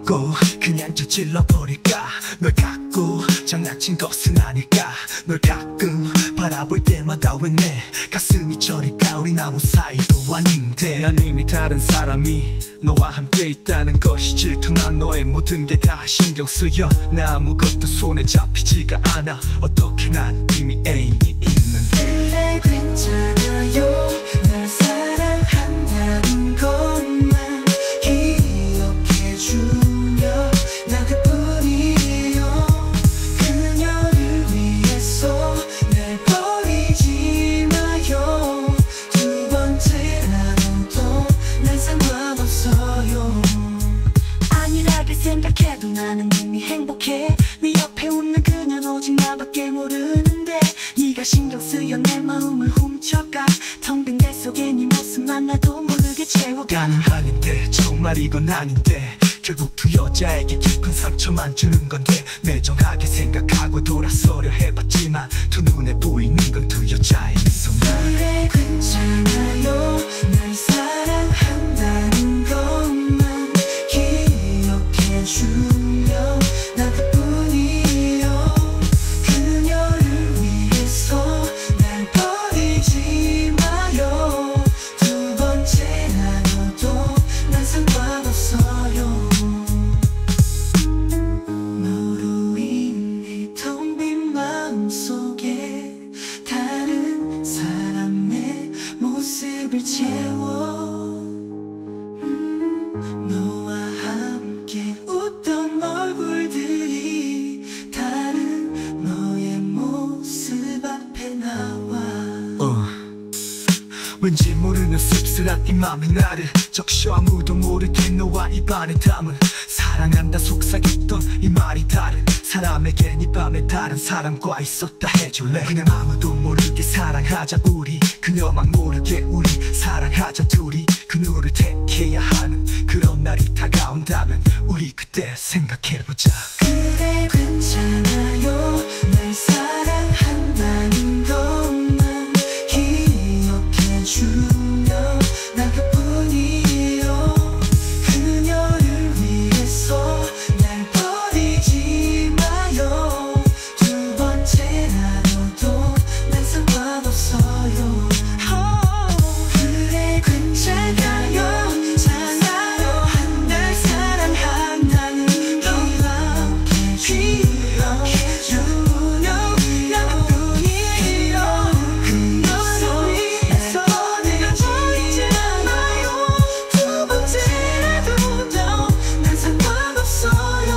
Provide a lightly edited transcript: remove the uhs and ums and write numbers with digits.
갖고 그냥 저질러버릴까. 널 갖고 장난친 것은 아닐까. 널 가끔 바라볼 때마다 왜 내 가슴이 저릴까. 우린 아무 사이도 아닌데 난 이미 다른 사람이 너와 함께 있다는 것이 질투난 너의 모든 게 다 신경 쓰여. 나 아무것도 손에 잡히지가 않아. 어떻게 난 이미 애인이 있는데. 그래 괜찮아요. 날 사랑한다는 것만 기억해주며 나 그뿐이에요. 그녀를 위해서 날 버리지 마요. 두 번째라도 난 상관없어요. 안일하게 생각해도 나는 이미 행복해. 네 옆에 웃는 그녀는 오직 나밖에 모르는데 네가 신경 쓰여 내 마음을 훔쳐가. 텅 빈 내 속에 네 모습만 나도 모르게 채워가. 가능한인데 정말 이건 아닌데 결국 두 여자에게 깊은 상처만 주는 건데. 매정하게 생각하고 돌아서려 해봤지만 두 눈에 보이는 건 두 여자의 미소만. 그래 괜찮아요. 날 사랑한다는 것만 기억해주며 나 그뿐이에요. 그녀를 위해서 날 버리지 마요. 두 번째라도 난 상관없어요. 너로 인해 텅 빈 마음속에 다른 사람의 모습을 채워. 너와 함께 웃던 얼굴들이 다른 너의 모습 앞에 나와. 왠지 모르는 씁쓸한 이 맘이 나를 적셔. 아무도 모르게 너와 입안에 담은 사랑한다 속삭였던 이 말이 다른 사람에겐 이 밤에 다른 사람과 있었다 해줄래. 그냥 아무도 모르게 사랑하자 우리. 그녀만 모르게 우리 사랑하자 둘이. 그녀를 택해야 하는 그런 날이 다가온다면 우리 그때 생각해보자. 그래 괜찮아요. 날 사랑한다는 것만 기억해주며 나 그뿐이에요. 그녀를 위해서 날 버리지 마요. 두 번째라도 난 상관없어요. 그래 괜찮아요. 날 사랑한다는 것만 기억해주며 나 그뿐이에요. 그녀를 위해서 내가 버리지 마요. 두 번째라도 난 상관없어요.